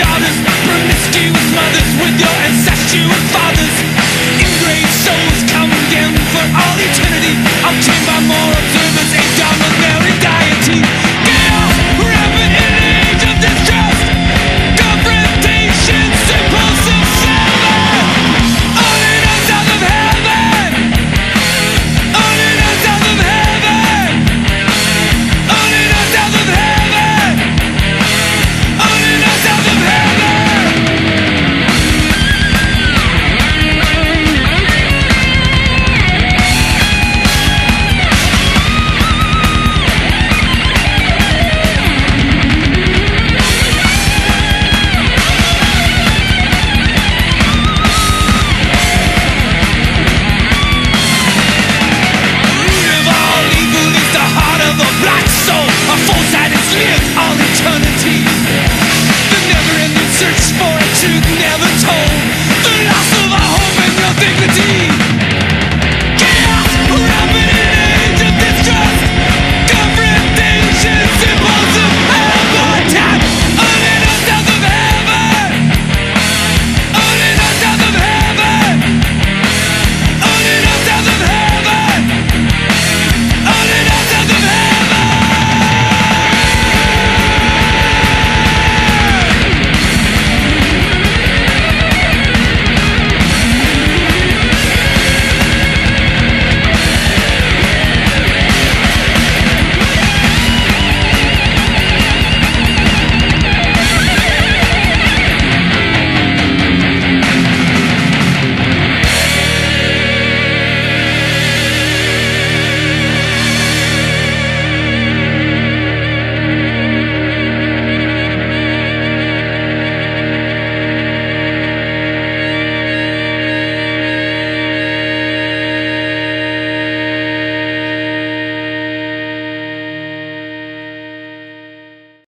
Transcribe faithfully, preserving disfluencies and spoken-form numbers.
daughters, promiscuous mothers with your incestuous fathers. Ingrate souls condemned for all eternity, obtained by more observers, a dawn of their deity. Chaos, rampant in an age of distrust, confrontation, simple subservience. Only the south of heaven, only the south of heaven, only the south of heaven, only the south of heaven. All eternity, the never-ending search for a truth never told.